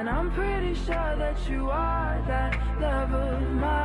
And I'm pretty sure that you are that love of mine.